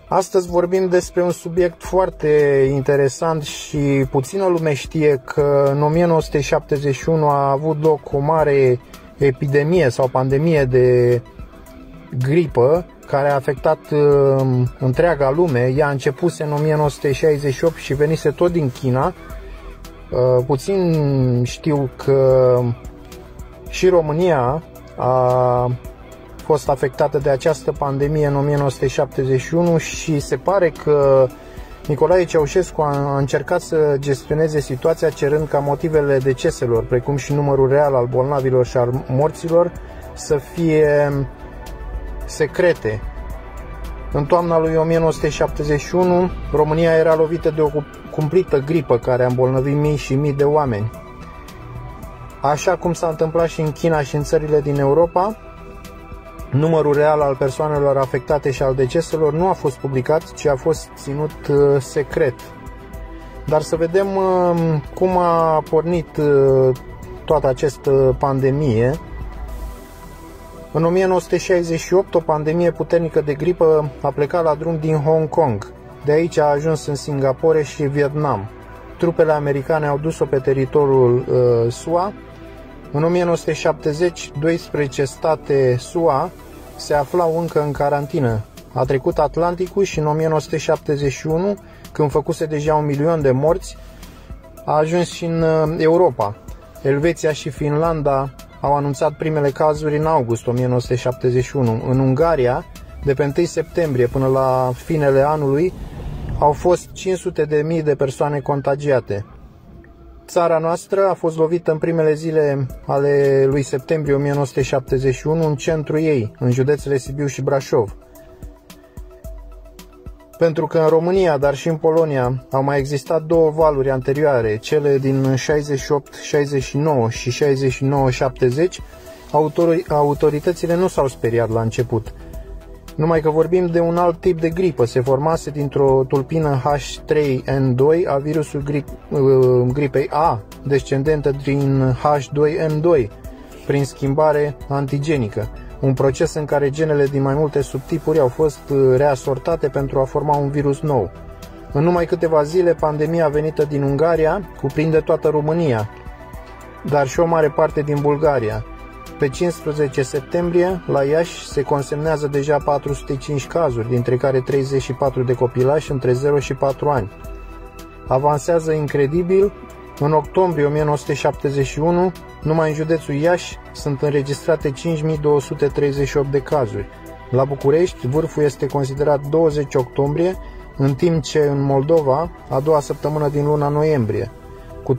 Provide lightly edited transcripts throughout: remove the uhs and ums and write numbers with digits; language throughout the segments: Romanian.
Astăzi vorbim despre un subiect foarte interesant și puțină lume știe că în 1971 a avut loc o mare epidemie sau pandemie de gripă care a afectat întreaga lume. Ea a început în 1968 și venise tot din China. Puțin știu că și România a fost afectată de această pandemie în 1971 și se pare că Nicolae Ceaușescu a încercat să gestioneze situația cerând ca motivele deceselor, precum și numărul real al bolnavilor și al morților, să fie secrete. În toamna lui 1971, România era lovită de o cumplită gripă care a îmbolnăvit mii și mii de oameni. Așa cum s-a întâmplat și în China și în țările din Europa, numărul real al persoanelor afectate și al deceselor nu a fost publicat, ci a fost ținut secret. Dar să vedem cum a pornit toată această pandemie. În 1968, o pandemie puternică de gripă a plecat la drum din Hong Kong. De aici a ajuns în Singapore și Vietnam. Trupele americane au dus-o pe teritoriul SUA. În 1970, 12 state SUA se aflau încă în carantină. A trecut Atlanticul și în 1971, când făcuse deja 1 milion de morți, a ajuns și în Europa. Elveția și Finlanda au anunțat primele cazuri în august 1971. În Ungaria, de pe 1 septembrie până la finele anului, au fost 500.000 de persoane contagiate. Țara noastră a fost lovită în primele zile ale lui septembrie 1971 în centrul ei, în județele Sibiu și Brașov. Pentru că în România, dar și în Polonia, au mai existat două valuri anterioare, cele din 68-69 și 69-70, autoritățile nu s-au speriat la început. Numai că vorbim de un alt tip de gripă, se formase dintr-o tulpină H3N2 a virusului gripei A, descendentă din H2N2, prin schimbare antigenică, un proces în care genele din mai multe subtipuri au fost reasortate pentru a forma un virus nou. În numai câteva zile, pandemia venită din Ungaria cuprinde toată România, dar și o mare parte din Bulgaria. Pe 15 septembrie, la Iași, se consemnează deja 405 cazuri, dintre care 34 de copilași între 0 și 4 ani. Avansează incredibil. În octombrie 1971, numai în județul Iași sunt înregistrate 5238 de cazuri. La București, vârful este considerat 20 octombrie, în timp ce în Moldova, a doua săptămână din luna noiembrie, cu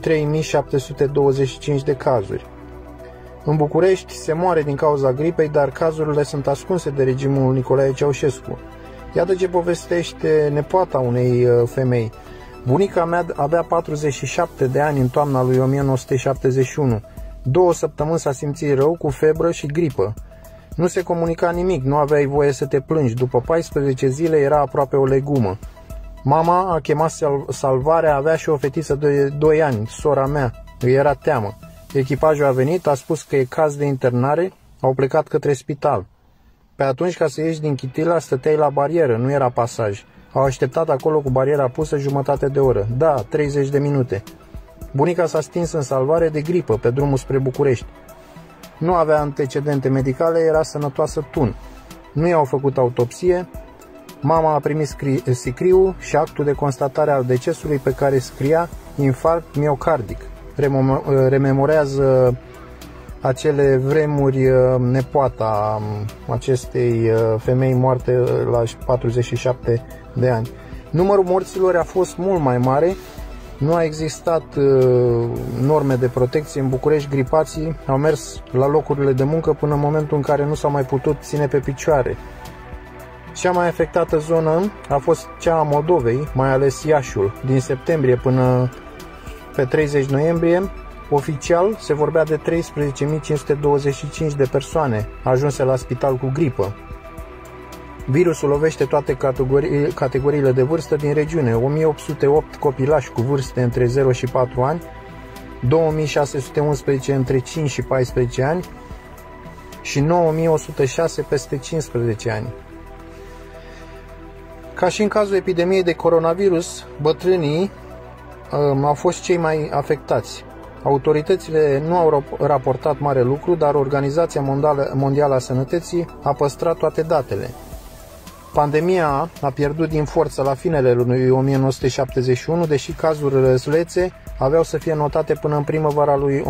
3725 de cazuri. În București se moare din cauza gripei, dar cazurile sunt ascunse de regimul Nicolae Ceaușescu. Iată ce povestește nepoata unei femei. Bunica mea avea 47 de ani în toamna lui 1971. 2 săptămâni s-a simțit rău, cu febră și gripă. Nu se comunica nimic, nu aveai voie să te plângi. După 14 zile era aproape o legumă. Mama a chemat salvarea, avea și o fetiță de 2 ani, sora mea. Îi era teamă. Echipajul a venit, a spus că e caz de internare, au plecat către spital. Pe atunci, ca să ieși din Chitila, stăteai la barieră, nu era pasaj. Au așteptat acolo cu bariera pusă jumătate de oră. Da, 30 de minute. Bunica s-a stins în salvare de gripă pe drumul spre București. Nu avea antecedente medicale, era sănătoasă tun. Nu i-au făcut autopsie. Mama a primit sicriul și actul de constatare al decesului, pe care scria infarct miocardic. Rememorează acele vremuri nepoata acestei femei moarte la 47 de ani. Numărul morților a fost mult mai mare, nu a existat norme de protecție. În București, gripații au mers la locurile de muncă până în momentul în care nu s-au mai putut ține pe picioare. Cea mai afectată zonă a fost cea a Moldovei, mai ales Iașiul. Din septembrie până pe 30 noiembrie, oficial se vorbea de 13.525 de persoane ajunse la spital cu gripă. Virusul lovește toate categoriile de vârstă din regiune. 1808 copilași cu vârste între 0 și 4 ani, 2611 între 5 și 14 ani și 9106 peste 15 ani. Ca și în cazul epidemiei de coronavirus, bătrânii au fost cei mai afectați. Autoritățile nu au raportat mare lucru, dar Organizația Mondială a Sănătății a păstrat toate datele. Pandemia a pierdut din forță la finele lui 1971, deși cazuri răzlețe aveau să fie notate până în primăvara lui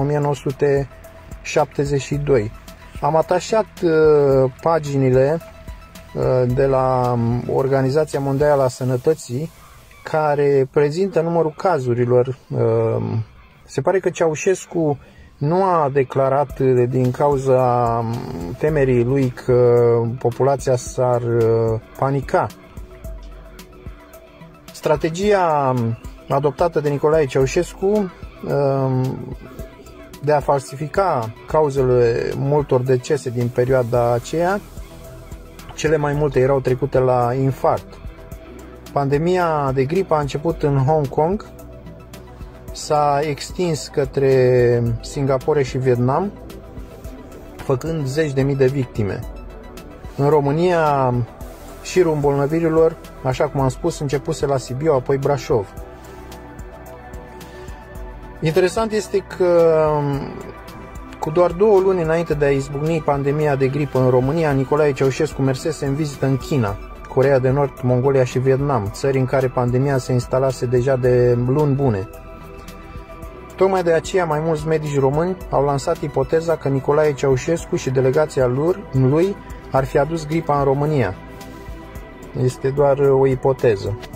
1972. Am atașat paginile de la Organizația Mondială a Sănătății care prezintă numărul cazurilor. Se pare că Ceaușescu nu a declarat din cauza temerii lui că populația s-ar panica. Strategia adoptată de Nicolae Ceaușescu de a falsifica cauzele multor decese din perioada aceea, cele mai multe erau trecute la infarct. Pandemia de gripă a început în Hong Kong, s-a extins către Singapore și Vietnam, făcând zeci de mii de victime. În România, șirul îmbolnăvirilor, așa cum am spus, începuse la Sibiu, apoi Brașov. Interesant este că cu doar 2 luni înainte de a izbucni pandemia de gripă în România, Nicolae Ceaușescu mersese în vizită în China, Coreea de Nord, Mongolia și Vietnam, țări în care pandemia se instalase deja de luni bune. Tocmai de aceea mai mulți medici români au lansat ipoteza că Nicolae Ceaușescu și delegația lui ar fi adus gripa în România. Este doar o ipoteză.